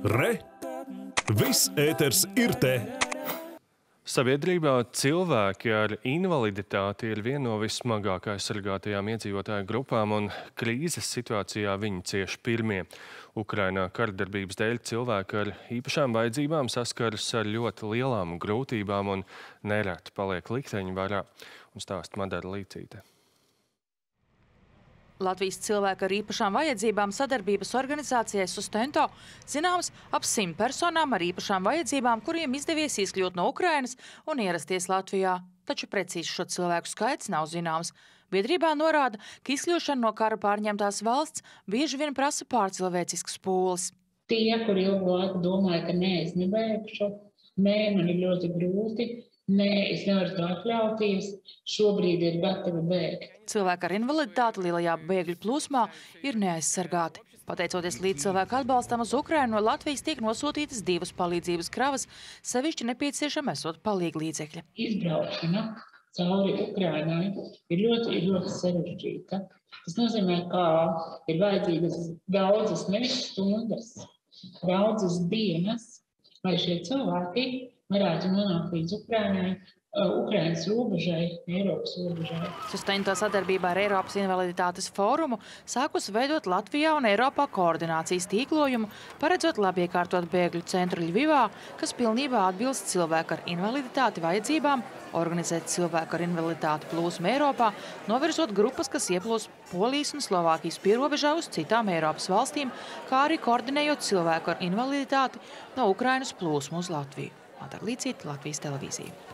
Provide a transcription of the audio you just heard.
Re! Viss ēters ir te! Sabiedrībā cilvēki ar invaliditāti ir viena no vissmagāk aizsargātajām iedzīvotāju grupām, un krīzes situācijā viņi cieš pirmie. Ukrainā karadarbības dēļ cilvēki ar īpašām vajadzībām saskaras ar ļoti lielām grūtībām un nereti paliek likteņu varā, un stāsta Madara Līcīte. Latvijas cilvēku ar īpašām vajadzībām sadarbības organizācijai Sustento zināms ap 100 personām ar īpašām vajadzībām, kuriem izdevies izkļūt no Ukrainas un ierasties Latvijā. Taču precīzi šo cilvēku skaits nav zināms. Biedrībā norāda, ka izkļūšana no kara pārņemtās valsts bieži vien prasa pārcilvēciskas pūles. Tie, kur ilgu laiku domāja, ka nē, es nebeigšu, nē, man ir ļoti grūti, nē, es nevaru to atļauties, šobrīd ir gatavi bēgt. Cilvēki ar invaliditāti lielajā bēgļu plūsmā ir neaizsargāti. Pateicoties līdzcilvēku atbalstam uz Ukrainu, no Latvijas tiek nosūtītas 2 palīdzības kravas, sevišķi nepieciešama esot palīglīdzekļi. Izbraukšana cauri Ukrainai ir ļoti sarežģīta. Tas nozīmē, ka ir vajadzīgas daudzas nevis stundas, daudzas dienas, lai šie cilvēki varētu nonākt līdz Ukrainas robežai, Eiropas robežai. Sustento sadarbībā ar Eiropas invaliditātes fórumu sākus veidot Latvijā un Eiropā koordinācijas tīklojumu, paredzot labi iekārtot bēgļu centru Ļvivā, kas pilnībā atbilst cilvēku ar invaliditāti vajadzībām, organizēt cilvēku ar invaliditāti plūsmu Eiropā, novirzot grupas, kas ieplūs Polijas un Slovākijas pierobežā uz citām Eiropas valstīm, kā arī koordinējot cilvēku ar invaliditāti no Ukrainas plūsmu uz Latviju. Madara Līcīte, Latvijas televīzija.